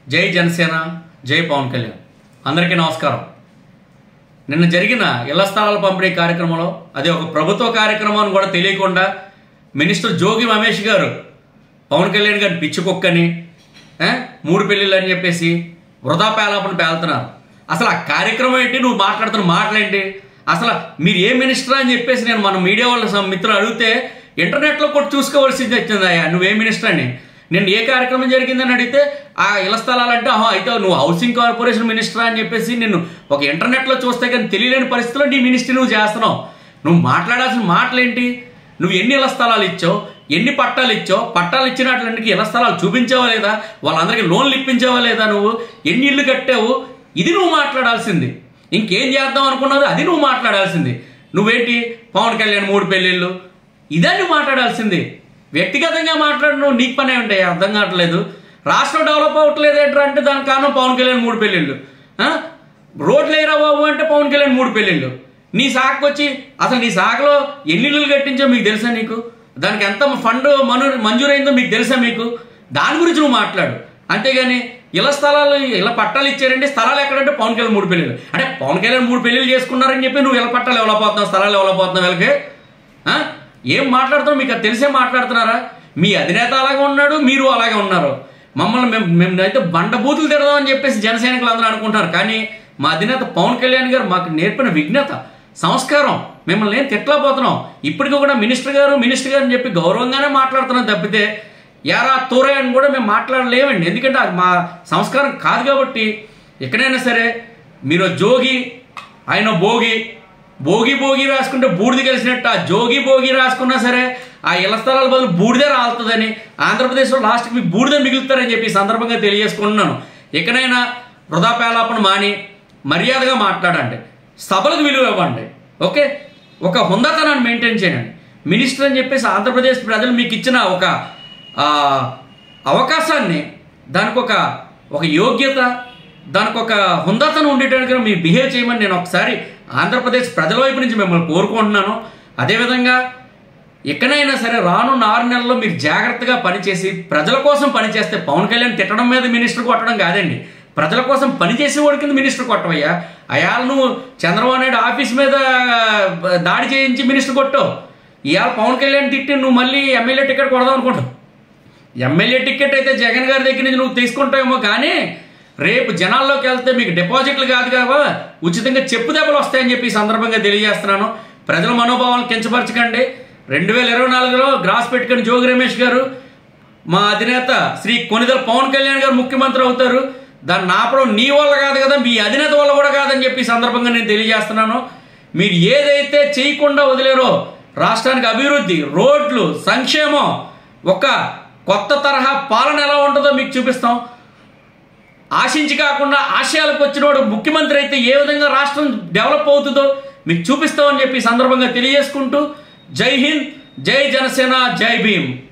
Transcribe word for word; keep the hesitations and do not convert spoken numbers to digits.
జై జనసేన, జై పవన్ కళ్యాణ్. అందరికీ నమస్కారం. నిన్న జరిగిన ఇళ్ల స్థలాల పంపిణీ కార్యక్రమంలో, అది ఒక ప్రభుత్వ కార్యక్రమం అని కూడా తెలియకుండా మినిస్టర్ జోగి రమేష్ గారు పవన్ కళ్యాణ్ గారిని పిచ్చుకొక్కని మూడు పెళ్ళిళ్ళు అని చెప్పేసి వృధా పేలాపని పేలుతున్నారు. అసలు ఆ కార్యక్రమం ఏంటి, నువ్వు మాట్లాడుతున్న మాటలేంటి, అసలు మీరు ఏ మినిస్టర్ అని చెప్పేసి నేను మన మీడియా వాళ్ళ మిత్రులు అడిగితే ఇంటర్నెట్లో కూడా చూసుకోవాల్సింది వచ్చిందయ్యా నువ్వే మినిస్టర్ అని. నేను ఏ కార్యక్రమం జరిగిందని అడిగితే ఆ ఇళ్ల స్థలాలంటే ఆహా అయితే నువ్వు హౌసింగ్ కార్పొరేషన్ మినిస్టర్ అని చెప్పేసి నిన్ను ఒక ఇంటర్నెట్లో చూస్తే కానీ తెలియలేని పరిస్థితిలో నీ మినిస్ట్రీ నువ్వు చేస్తున్నావు. నువ్వు మాట్లాడాల్సిన మాటలేంటి, నువ్వు ఎన్ని ఇళ్ల స్థలాలు ఇచ్చావు, ఎన్ని పట్టాలు ఇచ్చావు, పట్టాలు ఇచ్చినట్లకి ఇళ్ల స్థలాలు చూపించావా లేదా, వాళ్ళందరికీ లోన్లు ఇప్పించావా లేదా, నువ్వు ఎన్ని ఇళ్ళు కట్టావు, ఇది నువ్వు మాట్లాడాల్సింది. ఇంకేం చేద్దాం అనుకున్నది అది నువ్వు మాట్లాడాల్సింది. నువ్వేంటి పవన్ కళ్యాణ్ మూడు పెళ్ళిళ్ళు ఇదే నువ్వు మాట్లాడాల్సింది. వ్యక్తిగతంగా మాట్లాడు, నువ్వు నీకు పనే ఉంటాయి, అర్థం కావట్లేదు. రాష్ట్రం డెవలప్ అవ్వట్లేదు ఏంట్రా అంటే దానికి కారణం పవన్ కళ్యాణ్ మూడు పెళ్ళిళ్ళు. రోడ్లు వేయరా బాబు అంటే పవన్ కళ్యాణ్ మూడు పెళ్ళిళ్ళు. నీ శాఖకు వచ్చి అసలు నీ శాఖలో ఎన్ని ఇళ్ళు కట్టించో మీకు తెలుసా, నీకు దానికి ఎంత ఫండ్ మను మంజూరైందో మీకు తెలుసా, మీకు దాని గురించి నువ్వు మాట్లాడు. అంతేగాని ఇళ్ల స్థలాలు ఇలా పట్టాలు ఇచ్చారంటే స్థలాలు ఎక్కడంటే పవన్ కళ్యాణ్ మూడు పెళ్ళిళ్ళు అంటే పవన్ కళ్యాణ్ మూడు పెళ్ళిళ్ళు చేసుకున్నారని చెప్పి నువ్వు ఇళ్ల పట్టాలు ఎవరో పోతున్నావు, స్థలాలు ఎవరో పోతున్నావు, వీళ్ళకి ఏం మాట్లాడుతున్నావు మీకు అది తెలిసే మాట్లాడుతున్నారా? మీ అధినేత అలాగే ఉన్నాడు, మీరు అలాగే ఉన్నారు. మమ్మల్ని మేము మేము అయితే బండబూతులు తిడదామని చెప్పేసి జన సైనికులు అందరూ అనుకుంటారు. కానీ మా అధినేత పవన్ కళ్యాణ్ గారు మాకు నేర్పిన విజ్ఞత, సంస్కారం, మిమ్మల్ని ఏం తిట్టలేకపోతున్నాం. ఇప్పటికీ కూడా మినిస్టర్ గారు మినిస్టర్ గారు అని చెప్పి గౌరవంగానే మాట్లాడుతున్నాం తప్పితే యారా తోరే అని కూడా మేము మాట్లాడలేమండి. ఎందుకంటే అది మా సంస్కారం కాదు. కాబట్టి ఎక్కడైనా సరే మీరు జోగి ఆయన భోగి భోగి భోగి రాసుకుంటే బూడిద కలిసినట్టు ఆ జోగి భోగి రాసుకున్నా సరే ఆ ఇళ్ల స్థలాల బదులు బూడిదే రాలుతుందని ఆంధ్రప్రదేశ్లో లాస్ట్కి మీకు బూడిదే మిగులుతారని చెప్పి ఈ సందర్భంగా తెలియజేసుకుంటున్నాను. ఎక్కడైనా వృధా పేలాపన మాని మర్యాదగా మాట్లాడండి, సభలకు విలువ ఇవ్వండి, ఓకే, ఒక హుందాతనాన్ని మెయింటైన్ చేయండి. మినిస్టర్ అని చెప్పేసి ఆంధ్రప్రదేశ్ ప్రజలు మీకు ఇచ్చిన ఒక అవకాశాన్ని, దానికి ఒక ఒక యోగ్యత, దానికి ఒక హుందాతనం ఉండేటట్టుగా మీరు బిహేవ్ చేయమని నేను ఒకసారి ఆంధ్రప్రదేశ్ ప్రజల వైపు నుంచి మిమ్మల్ని కోరుకుంటున్నాను. అదేవిధంగా ఎక్కడైనా సరే రానున్న ఆరు నెలల్లో మీరు జాగ్రత్తగా పనిచేసి ప్రజల కోసం పనిచేస్తే, పవన్ కళ్యాణ్ తిట్టడం మీద మినిస్టర్ కొట్టడం కాదండి, ప్రజల కోసం పనిచేసేవాడి కింద మినిస్టర్ కొట్టవయ్యా. అయాల నువ్వు చంద్రబాబు నాయుడు ఆఫీస్ మీద దాడి చేయించి మినిస్టర్ కొట్టావు. ఇవాళ పవన్ కళ్యాణ్ తిట్టి నువ్వు మళ్ళీ ఎమ్మెల్యే టికెట్ కొడదాం అనుకుంటావు. ఎమ్మెల్యే టికెట్ అయితే జగన్ గారి దగ్గర నుంచి నువ్వు తీసుకుంటావేమో, కానీ రేపు జనాల్లోకి వెళ్తే మీకు డిపాజిట్లు కాదు కావా ఉచితంగా చెప్పు దెబ్బలు వస్తాయని చెప్పి ఈ సందర్భంగా తెలియజేస్తున్నాను. ప్రజల మనోభావాలను కించపరచకండి. రెండు వేల ఇరవై నాలుగులో గ్రాస్ పెట్టుకుని జోగి రమేష్ గారు మా అధినేత శ్రీ కొనిదెల పవన్ కళ్యాణ్ గారు ముఖ్యమంత్రి అవుతారు. దాన్ని ఆపడం నీ వల్ల కాదు కదా, మీ అధినేత వల్ల కూడా కాదని చెప్పి ఈ సందర్భంగా నేను తెలియజేస్తున్నాను. మీరు ఏదైతే చేయకుండా వదిలేరో రాష్ట్రానికి అభివృద్ధి, రోడ్లు, సంక్షేమం, ఒక కొత్త తరహా పాలన ఎలా ఉంటుందో మీకు చూపిస్తాం. ఆశించి కాకుండా ఆశయాలకు వచ్చినోడు ముఖ్యమంత్రి అయితే ఏ విధంగా రాష్ట్రం డెవలప్ అవుతుందో మీకు చూపిస్తామని చెప్పి సందర్భంగా తెలియజేసుకుంటూ జై హింద్, జై జనసేన, జై భీమ్.